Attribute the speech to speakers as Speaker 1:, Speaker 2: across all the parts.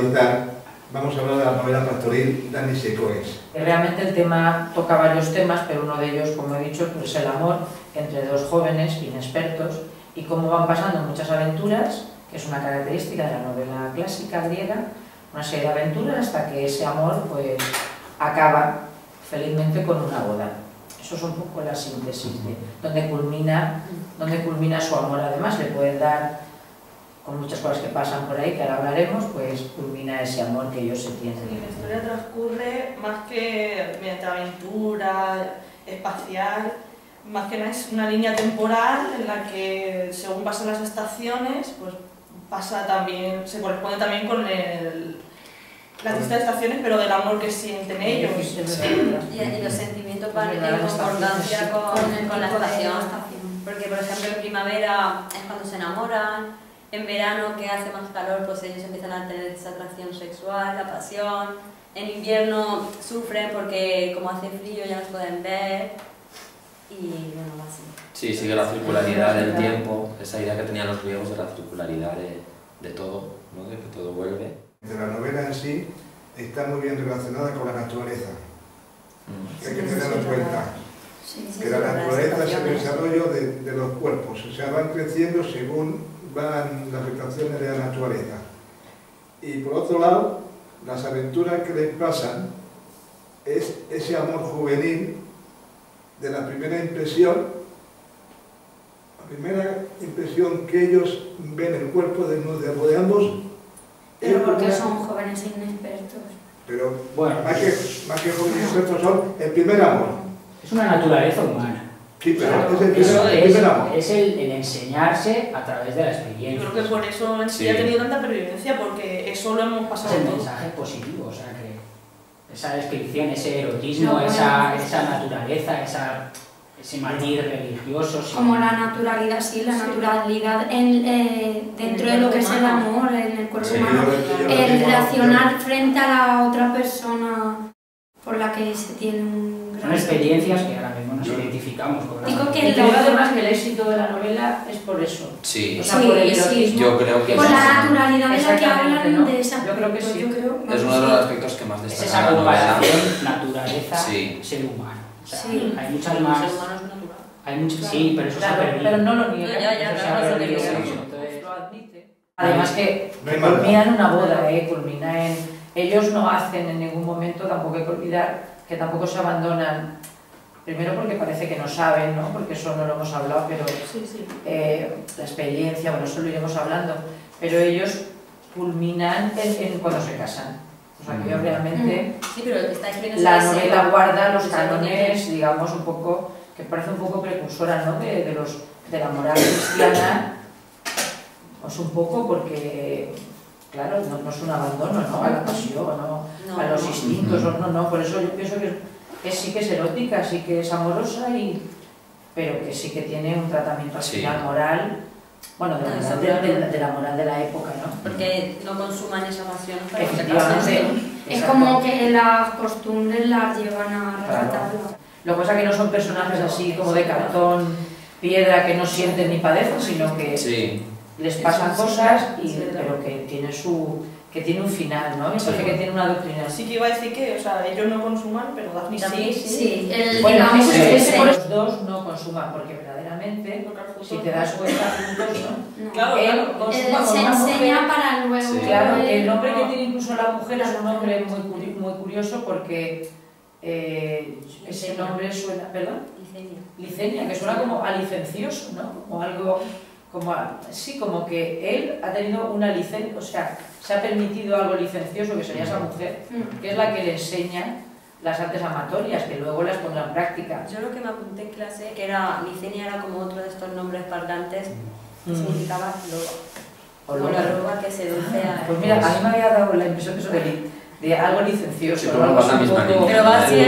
Speaker 1: actualizar, vamos a hablar de la novela pastoril Dani Secoes.
Speaker 2: Realmente el tema toca varios temas, pero uno de ellos, como he dicho, es el amor entre dos jóvenes inexpertos y cómo van pasando muchas aventuras, que es una característica de la novela clásica griega, una serie de aventuras hasta que ese amor pues acaba felizmente con una boda. Eso es un poco la síntesis de donde culmina su amor. Además le pueden dar, con muchas cosas que pasan por ahí, que ahora hablaremos, pues culmina ese amor que ellos se tienen.
Speaker 3: Sí, la historia transcurre más que mediante aventura espacial, más que nada es una línea temporal en la que según pasan las estaciones, pues pasa también, se corresponde también con las distintas estaciones, pero del amor que sienten ellos.
Speaker 4: Y los sentimientos van en concordancia con la estación. Porque, por ejemplo, en primavera es cuando se enamoran, en verano, que hace más calor, pues ellos empiezan a tener esa atracción sexual, la pasión. En invierno sufren porque, como hace frío, ya no se pueden ver. Y bueno, así.
Speaker 5: Sí, sigue la circularidad del tiempo, esa idea que tenían los griegos de la circularidad de todo, ¿no? De que todo vuelve.
Speaker 1: La novela en sí está muy bien relacionada con la naturaleza. Hay que tenerlo en cuenta. Que la naturaleza es el desarrollo de los cuerpos, o sea, van creciendo según van las afectaciones de la naturaleza. Y por otro lado, las aventuras que les pasan es ese amor juvenil de la primera impresión que ellos ven el cuerpo desnudo de ambos.
Speaker 6: Pero porque son jóvenes inexpertos.
Speaker 1: Pero
Speaker 7: bueno,
Speaker 1: más que jóvenes inexpertos son el primer amor.
Speaker 7: Es una naturaleza humana.
Speaker 1: Sí, pero es el primer amor.
Speaker 7: Es el enseñarse a través de la experiencia.
Speaker 3: Yo creo que por eso en sí ha tenido tanta pervivencia, porque eso lo hemos pasado
Speaker 7: Es el
Speaker 3: todos.
Speaker 7: mensaje positivo, o sea que esa descripción, ese erotismo, esa naturaleza, ese matiz religioso.
Speaker 6: Como la naturalidad, sí, la naturalidad dentro de lo que es el amor, en el cuerpo humano. El reaccionar frente a la otra persona por la que se tiene un gran...
Speaker 7: Son experiencias que ahora mismo nos identificamos con la...
Speaker 6: Digo que
Speaker 2: Y creo además que el éxito de la novela es por eso.
Speaker 5: Sí,
Speaker 2: o sea, por el erotismo.
Speaker 5: Yo creo que
Speaker 6: por
Speaker 5: es
Speaker 6: la naturalidad de la que hablan,
Speaker 2: ¿no?
Speaker 6: de esa...
Speaker 2: Yo creo que sí.
Speaker 5: Es uno de los aspectos que más
Speaker 7: es
Speaker 5: destaca
Speaker 7: esa
Speaker 5: la novela.
Speaker 7: comparación naturaleza-ser
Speaker 5: Sí.
Speaker 7: humano. O sea,
Speaker 6: Sí.
Speaker 7: hay muchas más...
Speaker 4: El ser humano es natural.
Speaker 7: Hay muchos, sí, pero eso se ha
Speaker 2: Claro,
Speaker 7: perdido.
Speaker 2: pero no lo niega.
Speaker 4: Ya,
Speaker 2: Eso se
Speaker 4: claro,
Speaker 2: ha
Speaker 4: no lo
Speaker 2: perdido,
Speaker 4: niega.
Speaker 2: entonces lo admite. Además que culmina en una boda, culmina en... Ellos no hacen en ningún momento, tampoco hay que olvidar, que tampoco se abandonan. Primero porque parece que no saben, ¿no? Porque eso no lo hemos hablado, pero la experiencia, bueno, eso lo iremos hablando, pero ellos culminan en cuando se casan. O sea, que yo realmente...
Speaker 4: Sí, pero está escribiendo
Speaker 2: la novela guarda los cánones, digamos, un poco, que parece un poco precursora, ¿no? de la moral cristiana, pues un poco porque, claro, no es un abandono, ¿no? A la pasión, ¿no? A los instintos, no, por eso yo pienso que sí que es erótica, sí que es amorosa, pero que sí que tiene un tratamiento al final moral, bueno, de la moral de la época, ¿no?
Speaker 4: Porque no consuman esa pasión para
Speaker 2: Efectivamente.
Speaker 6: Es como que las costumbres las llevan a rescatarlo.
Speaker 2: Lo que pasa es que no son personajes así como de cartón, piedra, que no sienten ni padecen, sino que les pasan cosas, pero que tiene un final, ¿no? Me parece que tiene una doctrina.
Speaker 3: Sí que iba a decir que, o sea, ellos no consuman, pero Daphne sí.
Speaker 6: Sí,
Speaker 2: bueno,
Speaker 6: digamos
Speaker 2: los dos no consuman, porque verdaderamente, si te das cuenta, juntos, ¿no?
Speaker 3: Claro,
Speaker 2: Él consuma con
Speaker 6: se
Speaker 2: una mujer.
Speaker 6: enseña para luego...
Speaker 5: Sí.
Speaker 2: Claro, el nombre que tiene incluso la mujer es un nombre muy curioso porque ese nombre suena, ¿perdón? Licenia, que suena como a licencioso, ¿no? Como algo, como que él ha tenido una licencia, o sea, se ha permitido algo licencioso, que sería esa mujer, que es la que le enseña las artes amatorias, que luego las pondrá en práctica.
Speaker 4: Yo lo que me apunté en clase, que era Licenia, era como otro de estos nombres parlantes, que significaba loba. Como la loba que seduce a...
Speaker 2: Pues mira, a mí me había dado la impresión que eso de algo licencioso,
Speaker 5: sí, pero va la misma línea.
Speaker 4: Pero va así,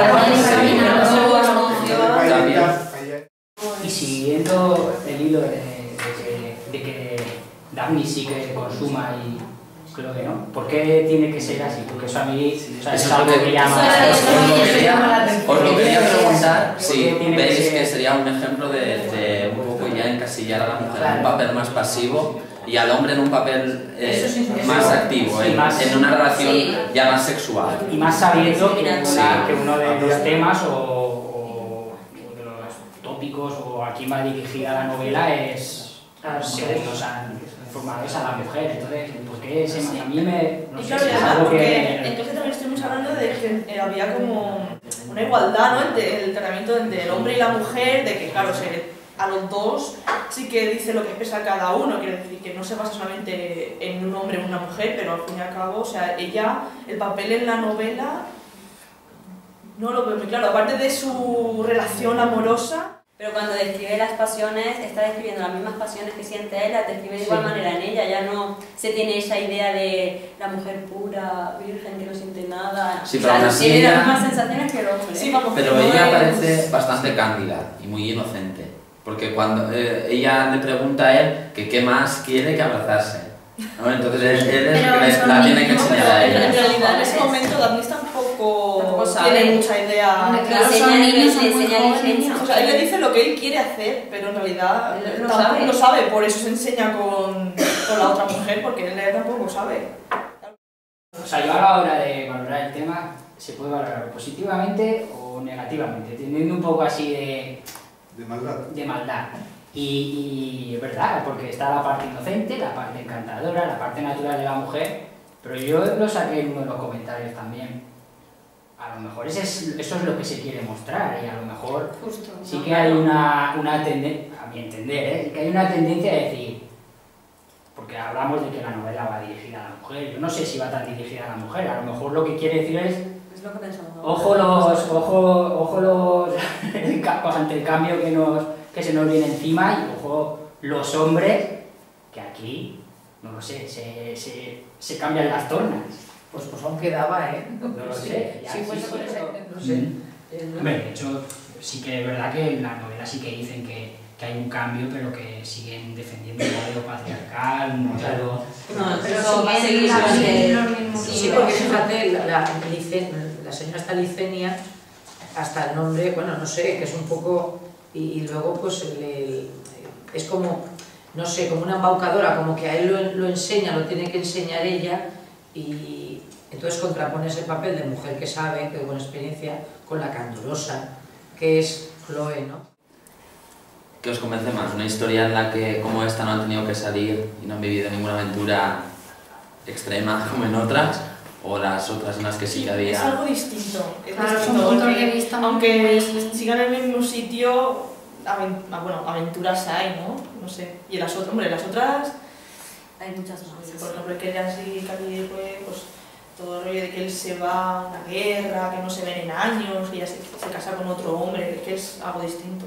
Speaker 7: Y siguiendo el hilo de que Daphne sí que consuma y Chloe no, ¿por qué tiene que ser así? Porque eso a mí es algo que llama la atención.
Speaker 5: Os lo quería preguntar si veis que sería un ejemplo de un poco ya encasillar a la mujer en un papel más pasivo y al hombre en un papel más activo, en una relación ya más sexual.
Speaker 7: Y más sabiendo que uno de los temas o de los tópicos o a quién va dirigida la novela es según nos han informado, es a la mujer. Entonces, ¿por qué a mí me... No sé, es algo que...
Speaker 3: Entonces también estuvimos hablando de que había como una igualdad, ¿no? El tratamiento entre el hombre y la mujer, de que claro, a los dos sí que dice lo que pesa cada uno, quiere decir que no se basa solamente en un hombre o una mujer, pero al fin y al cabo, o sea, ella, el papel en la novela no lo veo muy claro, aparte de su relación amorosa.
Speaker 4: Pero cuando describe las pasiones, está describiendo las mismas pasiones que siente él, las describe de igual manera en ella, ya no se tiene esa idea de la mujer pura, virgen, que no siente nada.
Speaker 5: Sí, pero aún así
Speaker 4: tiene
Speaker 5: ella...
Speaker 4: las mismas sensaciones que el hombre.
Speaker 3: Sí, vamos,
Speaker 5: pero ella parece bastante cándida y muy inocente, porque cuando ella le pregunta a él que qué más quiere que abrazarse, ¿no? Entonces él es el que la tiene que enseñar a ella.
Speaker 3: En realidad en ese momento Daphnis tampoco tiene mucha idea.
Speaker 6: Claro, son niños, son muy jóvenes.
Speaker 3: O sea, él le dice lo que él quiere hacer, pero en realidad tampoco lo sabe, por eso se enseña con la otra mujer, porque él tampoco sabe.
Speaker 7: O sea, yo a la hora de valorar el tema, se puede valorar positivamente o negativamente, teniendo un poco así de
Speaker 1: maldad.
Speaker 7: De maldad. Y es verdad, porque está la parte inocente, la parte encantadora, la parte natural de la mujer, pero yo lo saqué en uno de los comentarios también. A lo mejor eso es lo que se quiere mostrar y a lo mejor sí que hay una tendencia, a mi entender, que hay una tendencia a decir, porque hablamos de que la novela va dirigida a la mujer, yo no sé si va tan dirigida a la mujer, a lo mejor lo que quiere decir es
Speaker 4: lo que pensamos.
Speaker 7: Ojo los ante el cambio que se nos viene encima y ojo los hombres que aquí, no lo sé, se cambian las tornas.
Speaker 2: Pues aún quedaba, ¿eh?
Speaker 7: No lo sé.
Speaker 2: Sí, pues con ese, no sé.
Speaker 7: Hombre, de hecho, sí que es verdad que en la novela sí que dicen que hay un cambio, pero que siguen defendiendo un modelo patriarcal, un modelo...
Speaker 4: No, pero
Speaker 6: eso va a seguir los mismos.
Speaker 2: Sí, porque fíjate, la señora esta Licenia, hasta el nombre, bueno, no sé, que es un poco... Y luego, pues, es como, no sé, como una embaucadora, como que a él lo enseña, lo tiene que enseñar ella, y entonces contrapone ese papel de mujer que sabe, que con experiencia, con la candorosa, que es Chloe, ¿no?
Speaker 5: ¿Qué os convence más? ¿Una historia en la que, como esta, no han tenido que salir y no han vivido ninguna aventura extrema como en otras? ¿O las otras en las que sí que había...?
Speaker 3: Es algo distinto.
Speaker 6: Claro, es un punto de vista
Speaker 3: aunque sigan en el mismo sitio, bueno, aventuras hay, ¿no? No sé. Y en las otras, hombre, las otras...
Speaker 4: Hay muchas más.
Speaker 3: Por ejemplo, que ella sí, pues todo el rollo de que él se va a una guerra, que no se ven en años, que ella se casa con otro hombre, que es algo distinto.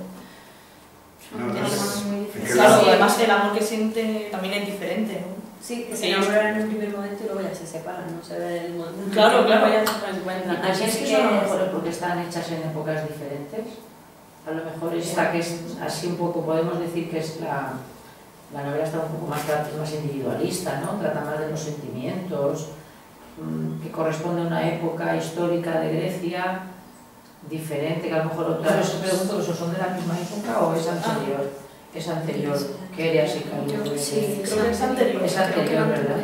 Speaker 3: Claro, además el amor que siente también es diferente, ¿no?
Speaker 4: Sí, que se enamoran en el primer momento y luego ya se separan, no se ve el momento.
Speaker 3: Claro, claro.
Speaker 4: Ya se encuentran.
Speaker 2: Así es que a lo mejor es porque están hechas en épocas diferentes. A lo mejor esta que es así un poco, podemos decir que es la novela está un poco más individualista, ¿no? Trata más de los sentimientos, que corresponde a una época histórica de Grecia diferente, que a lo mejor otra vez os pregunto, ¿esos son de la misma época o es anterior? Es anterior, que era así,
Speaker 3: sí, creo que es anterior.
Speaker 2: Es anterior, ¿verdad?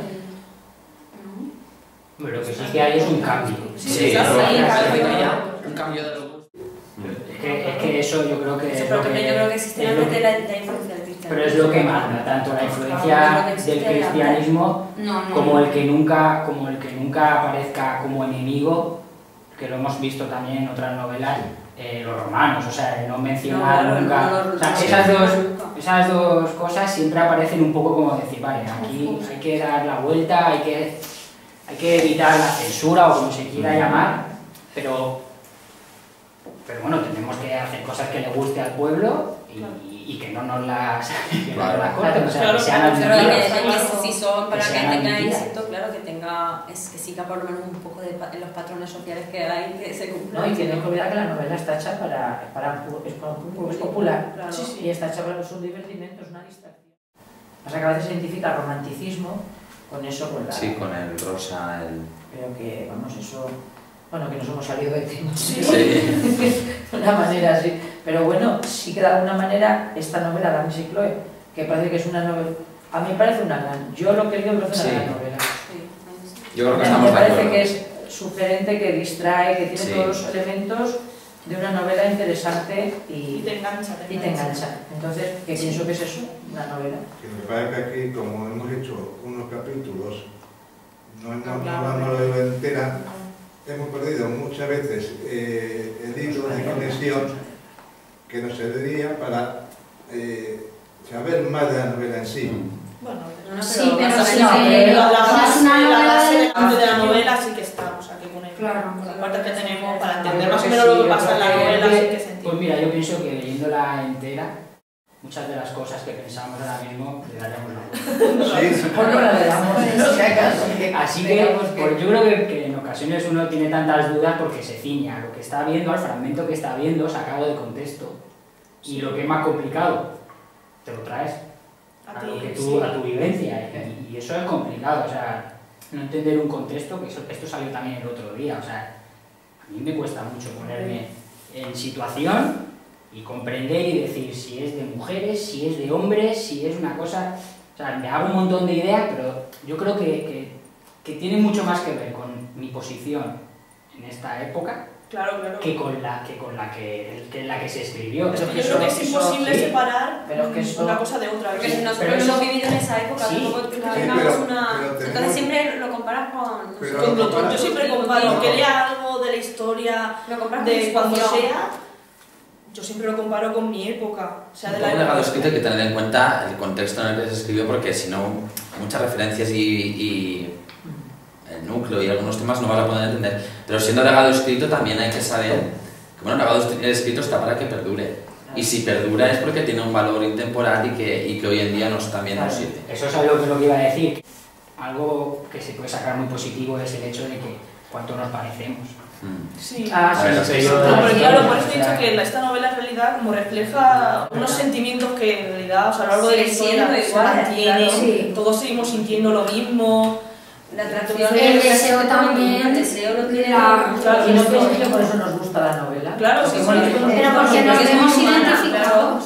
Speaker 7: Bueno, lo que sí que hay es un cambio.
Speaker 5: Sí,
Speaker 3: claro,
Speaker 5: un cambio de los gustos.
Speaker 7: Es que eso yo creo que...
Speaker 4: Yo creo que sistémicamente la influencia del cristianismo.
Speaker 7: Pero es lo que manda, tanto la influencia del cristianismo como el que nunca aparezca como enemigo, que lo hemos visto también en otras novelas, los romanos, o sea, no mencionar nunca... O sea, esas dos cosas siempre aparecen un poco como decir, vale, aquí hay que dar la vuelta, hay que evitar la censura o como se quiera llamar, pero bueno, tenemos que hacer cosas que le guste al pueblo y que no nos las corten, o sea, que sean
Speaker 4: alternativas. Que si son, para que tengáis esto, claro, que siga por lo menos un poco de los patrones sociales que hay, que se cumplan.
Speaker 2: No, y tienen que olvidar que la novela está hecha para un público popular,
Speaker 4: claro.
Speaker 2: Sí, y está hecha para un divertimento, es una distracción. Pasa que a veces se identifica el romanticismo con eso, con la...
Speaker 5: Sí, con el rosa,
Speaker 2: Pero que, vamos, eso... Bueno, que nos hemos salido de tema,
Speaker 5: Sí.
Speaker 2: de una manera así. Pero bueno, sí que de alguna manera esta novela, Daphnis y Chloe, que parece que es una novela, A mí me parece una gran... Yo lo que leo me parece una gran novela.
Speaker 5: Yo creo que estamos de acuerdo.
Speaker 2: Me parece que es sugerente, que distrae, que tiene todos los elementos de una novela interesante y
Speaker 3: te engancha.
Speaker 2: Entonces, ¿qué pienso que es eso? Una novela.
Speaker 1: Que me parece que aquí, como hemos hecho unos capítulos, no hemos leído entera, hemos perdido muchas veces el hilo de conexión que nos serviría para saber más de la novela en sí.
Speaker 3: Bueno,
Speaker 6: sí, pero
Speaker 3: la base de la novela sí que está, o sea, que con la parte que tenemos para entender más o menos lo que pasa en la novela sí que se entiende.
Speaker 7: Pues mira, yo pienso que leyéndola entera, muchas de las cosas que pensamos ahora mismo le daríamos la vuelta.
Speaker 1: Sí,
Speaker 2: pues no la damos.
Speaker 7: Así que pues yo creo que en ocasiones uno tiene tantas dudas porque se ciña a lo que está viendo, al fragmento que está viendo, sacado de contexto. Y lo que es más complicado, te lo traes a tu vivencia. Y eso es complicado, o sea, no entender un contexto, que esto salió también el otro día, o sea, a mí me cuesta mucho ponerme en situación y comprender y decir si es de mujeres, si es de hombres, si es una cosa... O sea, me hago un montón de ideas, pero yo creo que tiene mucho más que ver con mi posición en esta época que con la que se escribió.
Speaker 3: Pero yo creo que es imposible separar una cosa de otra.
Speaker 4: Porque si nosotros no hemos vivido en esa época, tampoco tengamos una... Entonces siempre lo comparas con...
Speaker 3: Yo siempre comparo, que lea algo de la historia de cuando sea... Yo siempre lo comparo con mi época, o sea, de la
Speaker 5: legado escrito hay que tener en cuenta el contexto en el que se escribió, porque si no, muchas referencias y el núcleo y algunos temas no vas a poder entender. Pero siendo legado escrito también hay que saber que, bueno, el legado escrito está para que perdure. Y si perdura es porque tiene un valor intemporal y que hoy en día también nos sirve.
Speaker 7: Eso es algo que iba a decir. Algo que se puede sacar muy positivo es el hecho de que cuánto nos parecemos.
Speaker 3: Sí,
Speaker 2: claro,
Speaker 3: por eso he dicho que esta novela en realidad como refleja unos sentimientos que en realidad, o sea, a lo largo de la historia se mantienen, todos seguimos sintiendo lo mismo.
Speaker 4: La atracción,
Speaker 6: el deseo también,
Speaker 4: el deseo lo tiene.
Speaker 2: Claro, y no pienso que por eso nos gusta la novela.
Speaker 3: Claro, sí,
Speaker 6: pero porque nos hemos identificado.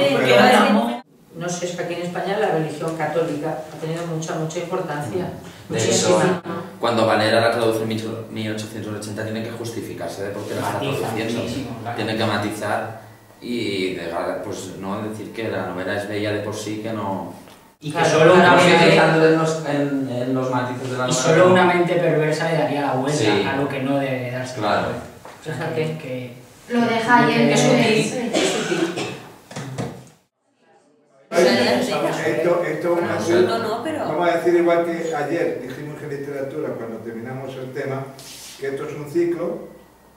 Speaker 2: Claro, no sé, es que aquí en España la religión católica ha tenido mucha importancia.
Speaker 5: De hecho, cuando Valera la traduce en 1880 tiene que justificarse de por qué la está traduciendo. Tiene que matizar y pues no decir que la novela es bella de por sí, que no...
Speaker 7: Y que solo una mente,
Speaker 5: en los matices de la novela.
Speaker 7: Y solo una mente perversa le daría la vuelta a lo que no debe darse.
Speaker 5: Claro.
Speaker 7: O sea, que
Speaker 6: lo deja ahí
Speaker 2: es sutil.
Speaker 1: Vamos a decir igual que ayer dijimos en literatura cuando terminamos el tema, que esto es un ciclo.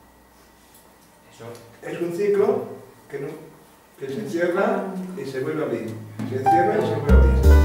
Speaker 1: Es un ciclo que se cierra y se vuelve a abrir. Se cierra y se vuelve a abrir.